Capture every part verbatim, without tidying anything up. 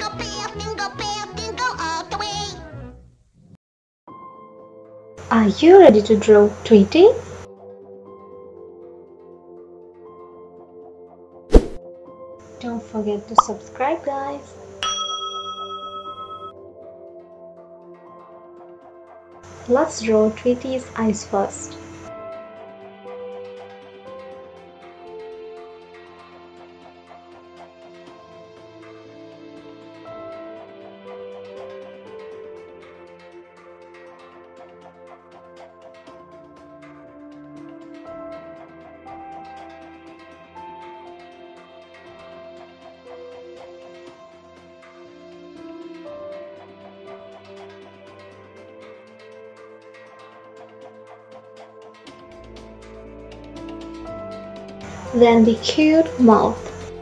Jingle bell, jingle bell, jingle all the way. Are you ready to draw Tweety? Don't forget to subscribe, guys. Let's draw Tweety's eyes first. Then the cute mouth.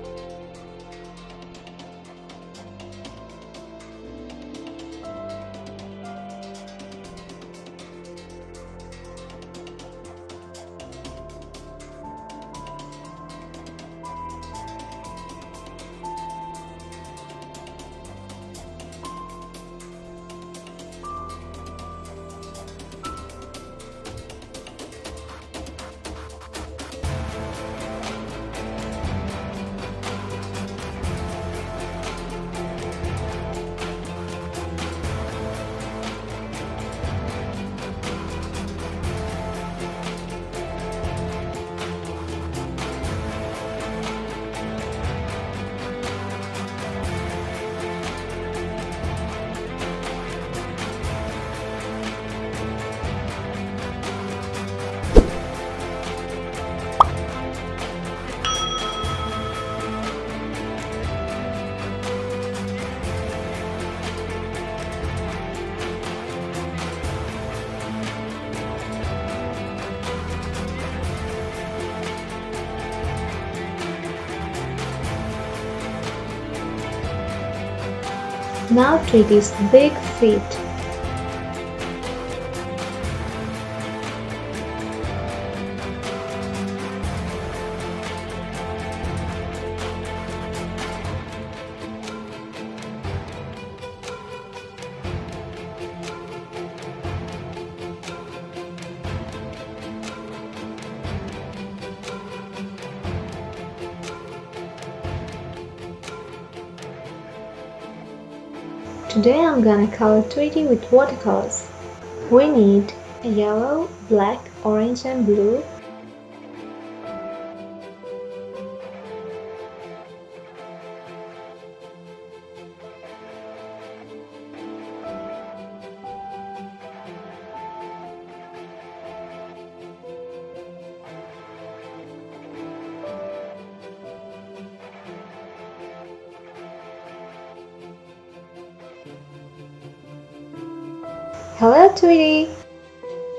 Now Tweety's big feet. Today I'm gonna color Tweety with watercolors. We need yellow, black, orange and blue. Hello Tweety!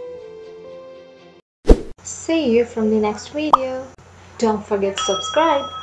See you from the next video. Don't forget to subscribe.